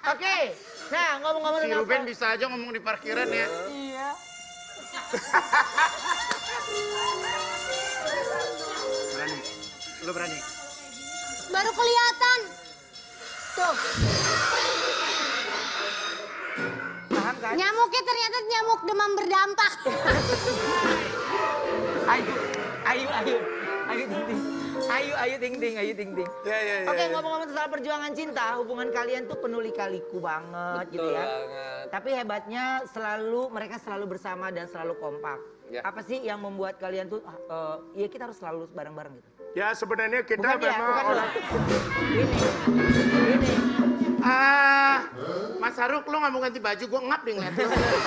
Oke. Nah, ngomong-ngomong Si tentang Ruben bisa aja ngomong di parkiran ya. Iya. Berani. Lu berani. Baru kelihatan. Tuh. paham kan? Nyamuknya ternyata nyamuk demam berdampak. Ayu, ting ting. Oke, ngomong-ngomong soal perjuangan cinta, hubungan kalian tuh penuh lika-liku banget gitu ya. Banget. Tapi hebatnya mereka selalu bersama dan selalu kompak. Ya. Apa sih yang membuat kalian tuh, ya kita harus selalu bareng-bareng gitu? Ya sebenarnya kita Bukan ya, memang bukan orang... Ini. Mas Haruk, lu nggak mau ganti baju, gue ngap nih ngeliat lu.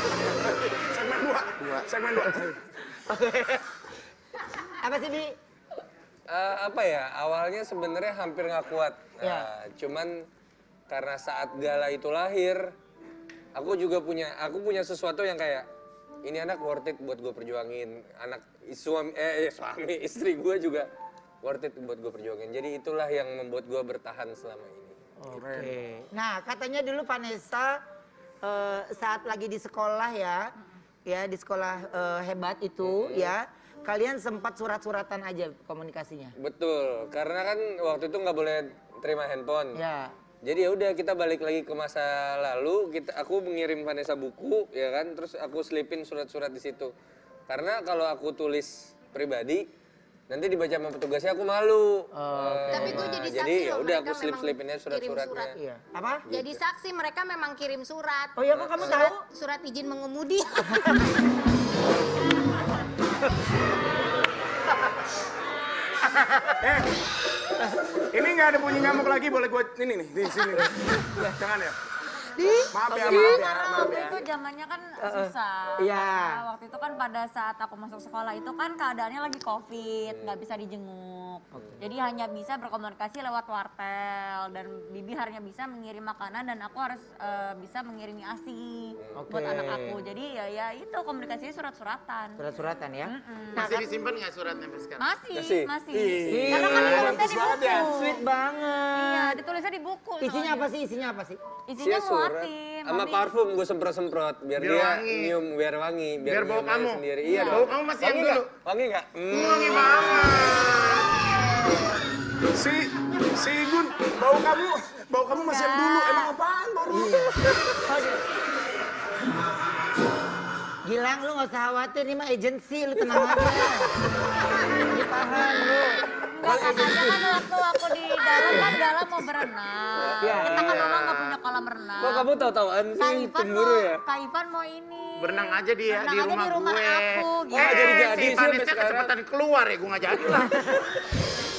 Segmen 2. Apa sih, Bi? Apa ya, awalnya sebenarnya hampir nggak kuat. Ya. Cuman karena saat Gala itu lahir, aku punya sesuatu yang kayak, ini anak worth it buat gue perjuangin. Suami istri gue juga worth it buat gue perjuangin. Jadi itulah yang membuat gue bertahan selama ini. Oke. Nah, katanya dulu Vanessa saat lagi di sekolah ya di sekolah hebat itu ya, kalian sempat surat-suratan aja komunikasinya. Betul, karena kan waktu itu nggak boleh terima handphone. Ya. Jadi ya udah kita balik lagi ke masa lalu, aku mengirim Vanessa buku ya kan, terus aku selipin surat-surat di situ. Karena kalau aku tulis pribadi, nanti dibaca sama petugasnya aku malu. Tapi gue jadi saksi jadi ya loh, udah mereka aku selipinnya memang kirim surat-suratnya. surat. Iya. Apa? Jadi saksi mereka memang kirim surat. Oh iya, kok kamu tahu? Surat izin mengemudi. Ini nggak ada bunyi ngamuk lagi, boleh gue ini nih di sini. Jangan ya. Maaf ya. Karena waktu itu zamannya kan susah. Iya. Nah, waktu itu kan pada saat aku masuk sekolah itu kan keadaannya lagi COVID, nggak bisa dijenguk. Jadi hanya bisa berkomunikasi lewat wartel dan Bibi hanya bisa mengirim makanan dan aku harus bisa mengirimi ASI buat anak aku. Jadi ya itu komunikasinya surat-suratan. Surat-suratan ya. Masih disimpan nggak suratnya sampai sekarang? Masih. Ih, Karena kan ditulisnya di banget ya. buku. Sweet banget. Iya, ditulisnya di buku. Isinya soalnya. apa sih? Isinya apa sih? Isinya Surat nguatin. sama Mami. parfum gue semprot-semprot biar Biar dia wangi. nyium, biar wangi, Biar bau nyium kamu. sendiri. Iya Bau dong. kamu masih yang Wangi dulu. nggak? Wangi nggak? Wangi banget. Si Gun, bau kamu masih yang dulu. Emang apaan baru? Gilang, lu gak usah khawatir, ini mah agensi, lu tenang aja. Ini paham lu. Enggak, katanya kan waktu aku di dalam kan dalam mau berenang. Iya. Kita kan memang nggak punya kolam renang. Kok kamu tahu-tahuan Kak sih, Ivan cemburu ya? Kak Ivan mau ini. Berenang aja dia Berenang di aja rumah di rumah gue. aku, gitu. jadi Si sih sampai Vanessa sekarang. kecepatan keluar ya, gue nggak jadi lah.